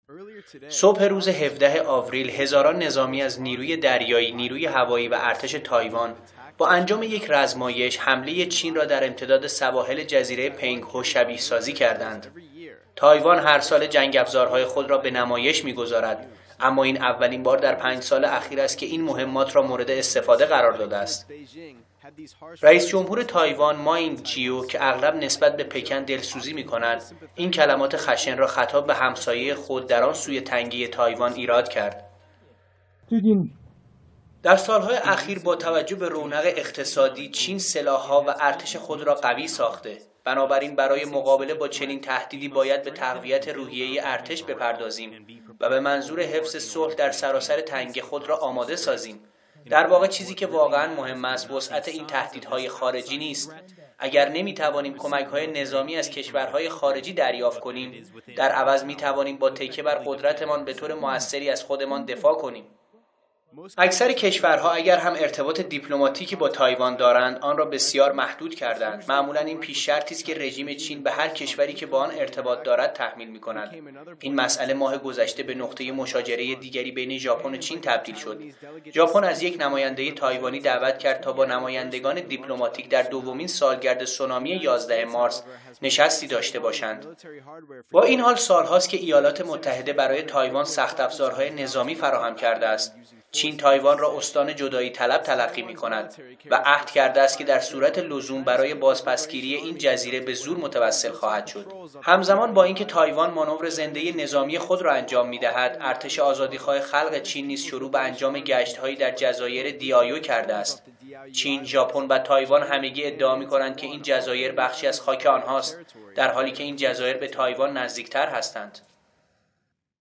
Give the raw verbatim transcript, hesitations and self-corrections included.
صبح روز هفدهم آوریل هزاران نظامی از نیروی دریایی، نیروی هوایی و ارتش تایوان با انجام یک رزمایش حمله چین را در امتداد سواحل جزیره پنگهو شبیه سازی کردند. تایوان هر سال جنگ افزارهای خود را به نمایش می‌گذارد، اما این اولین بار در پنج سال اخیر است که این مهمات را مورد استفاده قرار داده است. رئیس جمهور تایوان ما این جیو که اغلب نسبت به پکن دلسوزی می‌کند، این کلمات خشن را خطاب به همسایه خود در آن سوی تنگه تایوان ایراد کرد. در سالهای اخیر با توجه به رونق اقتصادی، چین سلاح‌ها و ارتش خود را قوی ساخته. بنابراین برای مقابله با چنین تهدیدی باید به تقویت روحیه ارتش بپردازیم و به منظور حفظ صلح در سراسر تنگه خود را آماده سازیم. در واقع چیزی که واقعا مهم است وسعت این تهدیدهای خارجی نیست. اگر نمیتوانیم کمک‌های نظامی از کشورهای خارجی دریافت کنیم، در عوض میتوانیم با تکیه بر قدرتمان به طور مؤثری از خودمان دفاع کنیم. اکثر کشورها اگر هم ارتباط دیپلماتیکی با تایوان دارند، آن را بسیار محدود کردند. معمولا این پیش شرطی است که رژیم چین به هر کشوری که با آن ارتباط دارد تحمیل می‌کند. این مسئله ماه گذشته به نقطه مشاجره دیگری بین ژاپن و چین تبدیل شد. ژاپن از یک نماینده تایوانی دعوت کرد تا با نمایندگان دیپلماتیک در دومین سالگرد سونامی یازدهم مارس نشستی داشته باشند. با این حال سالهاست که ایالات متحده برای تایوان سخت افزارهای نظامی فراهم کرده است. چین تایوان را استان جدایی طلب تلقی می کند و عهد کرده است که در صورت لزوم برای بازپسگیری این جزیره به زور متوسل خواهد شد. همزمان با اینکه تایوان مانور زنده نظامی خود را انجام می دهد، ارتش آزادیخواه خلق چین نیز شروع به انجام گشت‌هایی در جزایر دیایو کرده است. چین، ژاپن و تایوان همگی ادعا می کنند که این جزایر بخشی از خاک آنهاست، در حالی که این جزایر به تایوان نزدیکتر هستند.